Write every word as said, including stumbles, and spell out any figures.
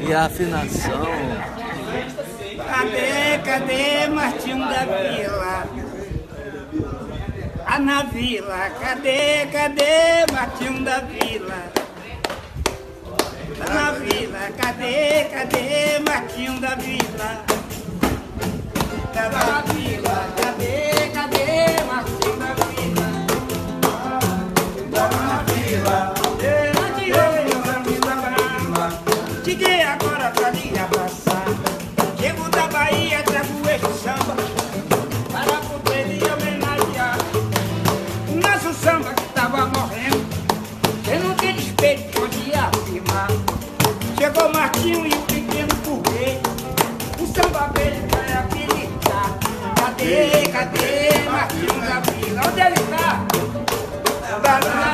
E a afinação. Cadê, cadê Martinho da Vila? Ah, na vila, cadê, cadê Martinho da Vila? Ah, na vila, cadê, cadê Martinho da Vila? Tá na vila, cadê, cadê Martinho da Vila? Tá na vila, cadê Martinho da Vila? Cheguei agora pra lhe abraçar. Chego da Bahia, trago este samba para poder lhe homenagear. Nosso samba que tava morrendo, que não tem despeito, podia afirmar. Chegou Martinho e o pequeno porquê, o samba velho vai habilitar. Cadê, cadê Martinho da Vila? Onde ele tá?